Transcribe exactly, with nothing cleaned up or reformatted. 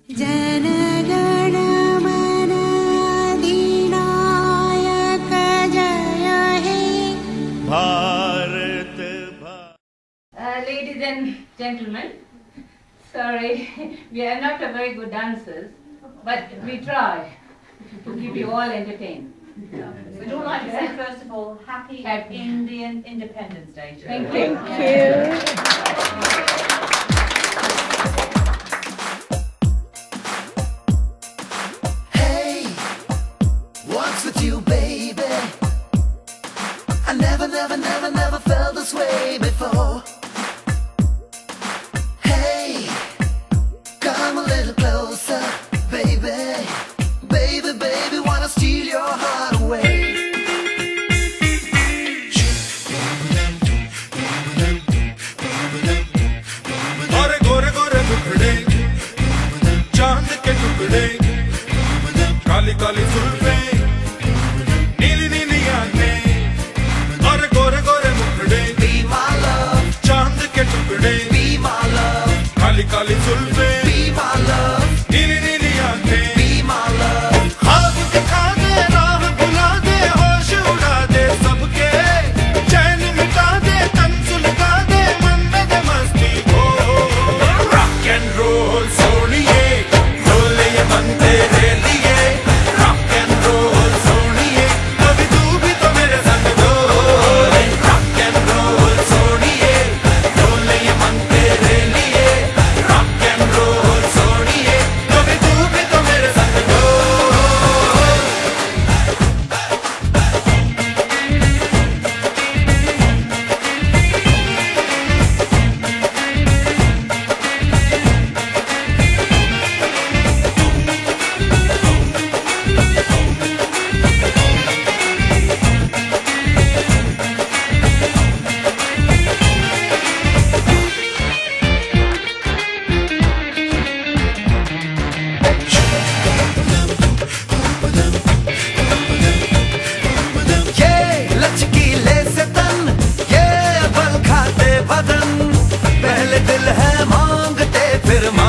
जनगण मन अधिनायक जय हे भारत भा Ladies and gentlemen, sorry, we are not a very good dancers, but we try to keep you all entertained. We'd all like to say, first of all, happy, Happy. Indian Independence Day. Thank you. Thank you. Hey, what's with you, baby? I never, never, never, never felt this way before. Hey, come a little closer, baby. Baby, baby, wanna steal your heart away. गोरे गोरे गोरे टुकड़े चांद के टुकड़े काली काली जुल्फे नीली नीली आंखें गोरे गोरे गोरे टुकड़े Be my love, चांद के टुकड़े be my love, Kali Kali Julfe be my love, नीली नीली आंखें be my love. ख्वाब दिखा दे राह बुला दे होश उड़ा दे सबके चैन मिटा दे तन सुलगा दे मन में दे मस्ती हो रॉक एंड रोल सोनिए ढोले ये मन तेरे लिए रॉक एंड रोल सोनिए कभी तू भी तो मेरे संग डोले रॉक एंड रोल सोनिए ढोले ये मन तेरे लिए रॉक एंड रोल सोनिए कभी तू भी तो मेरे संग डोले ये लचकीले से तन, ये बल खाते बदन, पहले दिल है मांगते फिर